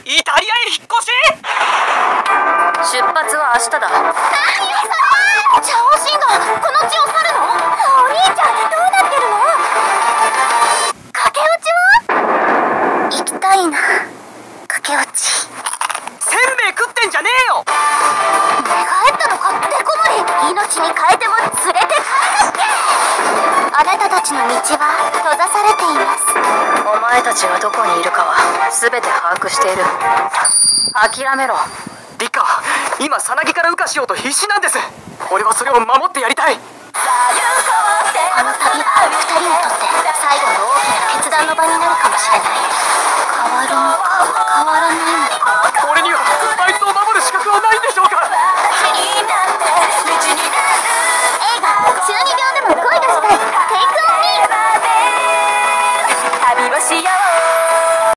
イタリアへ引っ越し。 出発は明日だ。 何よそれ。チャオシンがこの地を去るの？お兄ちゃんどうなってるの？駆け落ちは？行きたいな。駆け落ち。 せんべい食ってんじゃねえよ。 寝返ったのかデコ盛り。命に変えても連れて帰るって。あなたたちの道は閉ざされています。 お前たちがどこにいるかは全て把握している。諦めろ。 リカ、今さなぎから羽化しようと必死なんです。俺はそれを守ってやりたい。 この旅は2人にとって最後の大きな決断の場になるかもしれない。変わるのか変わらないの